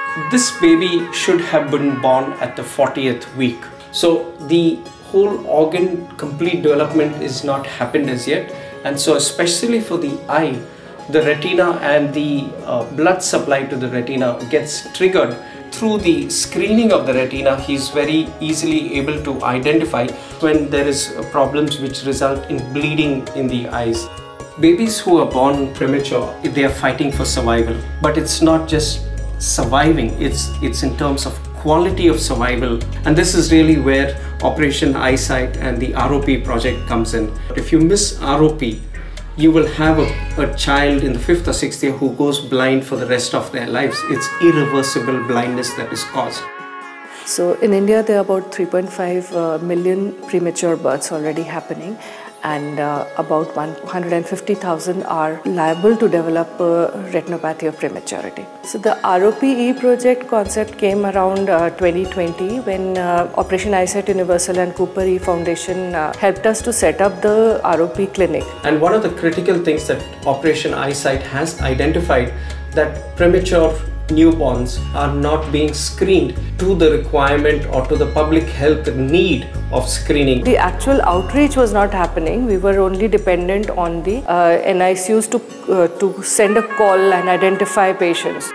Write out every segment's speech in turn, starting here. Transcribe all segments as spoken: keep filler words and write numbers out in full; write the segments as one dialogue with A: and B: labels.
A: This baby should have been born at the fortieth week. So the whole organ complete development is not happened as yet. And so especially for the eye, the retina and the uh, blood supply to the retina gets triggered. Through the screening of the retina, he is very easily able to identify when there is problems which result in bleeding in the eyes. Babies who are born premature, they are fighting for survival. But it's not just surviving, it's, it's in terms of quality of survival. And this is really where Operation Eyesight and the R O P project comes in. If you miss R O P, you will have a, a child in the fifth or sixth year who goes blind for the rest of their lives. It's irreversible blindness that is caused.
B: So in India, there are about three point five uh, million premature births already happening, and uh, about one hundred fifty thousand are liable to develop uh, retinopathy of prematurity. So the R O P E project concept came around uh, twenty twenty when uh, Operation Eyesight Universal and Gupta Eye Foundation uh, helped us to set up the R O P clinic.
A: And one of the critical things that Operation Eyesight has identified, that premature newborns are not being screened to the requirement or to the public health need of screening.
B: The actual outreach was not happening. We were only dependent on the uh, N I C Us to, uh, to send a call and identify patients.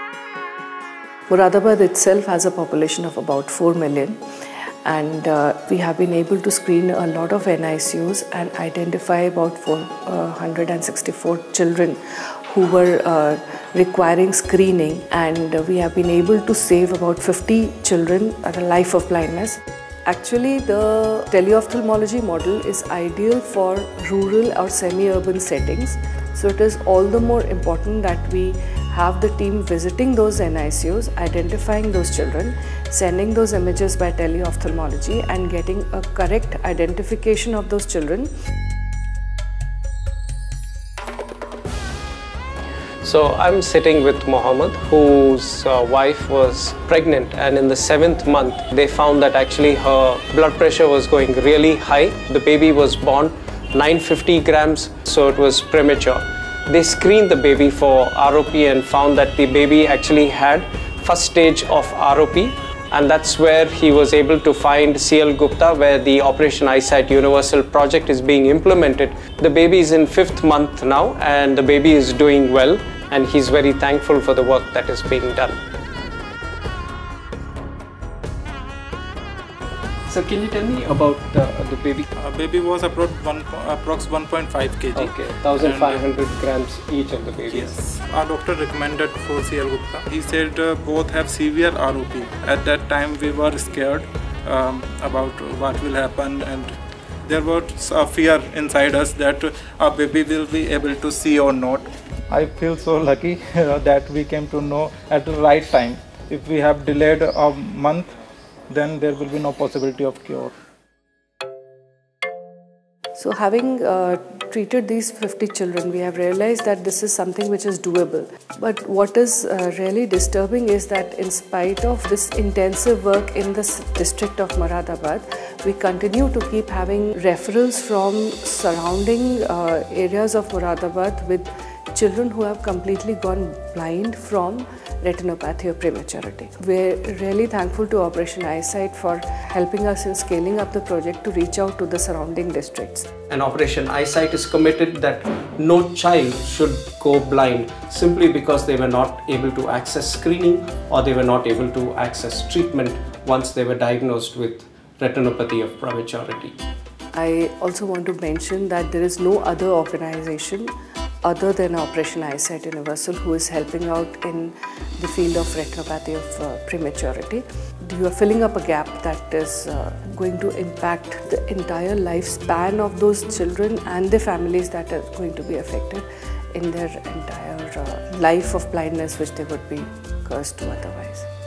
B: Moradabad itself has a population of about four million, and uh, we have been able to screen a lot of N I C Us and identify about four hundred sixty-four children who were uh, requiring screening, and uh, we have been able to save about fifty children at a life of blindness. Actually, the teleopthalmology model is ideal for rural or semi-urban settings. So it is all the more important that we have the team visiting those N I C Us, identifying those children, sending those images by teleopthalmology and getting a correct identification of those children.
A: So I'm sitting with Mohammed, whose uh, wife was pregnant, and in the seventh month they found that actually her blood pressure was going really high. The baby was born nine hundred fifty grams, so it was premature. They screened the baby for R O P and found that the baby actually had first stage of R O P, and that's where he was able to find C L Gupta, where the Operation Eyesight Universal project is being implemented. The baby is in fifth month now, and the baby is doing well, and he's very thankful for the work that is being done. So can you tell me about the, the baby?
C: Uh, baby was about one, approx one point five kilograms.
A: Okay, one thousand five hundred grams each of the babies.
C: Yes. Our doctor recommended for C L Gupta. He said uh, both have severe R O P. At that time we were scared um, about what will happen, and there was a fear inside us that our baby will be able to see or not. I feel so lucky that we came to know at the right time. If we have delayed a month, then there will be no possibility of cure.
B: So having uh, treated these fifty children, we have realized that this is something which is doable. But what is uh, really disturbing is that in spite of this intensive work in this district of Moradabad, we continue to keep having referrals from surrounding uh, areas of Moradabad with children who have completely gone blind from retinopathy of prematurity. We're really thankful to Operation Eyesight for helping us in scaling up the project to reach out to the surrounding districts.
A: And Operation Eyesight is committed that no child should go blind simply because they were not able to access screening or they were not able to access treatment once they were diagnosed with retinopathy of prematurity.
B: I also want to mention that there is no other organization other than Operation Eyesight Universal who is helping out in the field of retinopathy of uh, prematurity. You are filling up a gap that is uh, going to impact the entire lifespan of those children and the families that are going to be affected in their entire uh, life of blindness which they would be cursed to otherwise.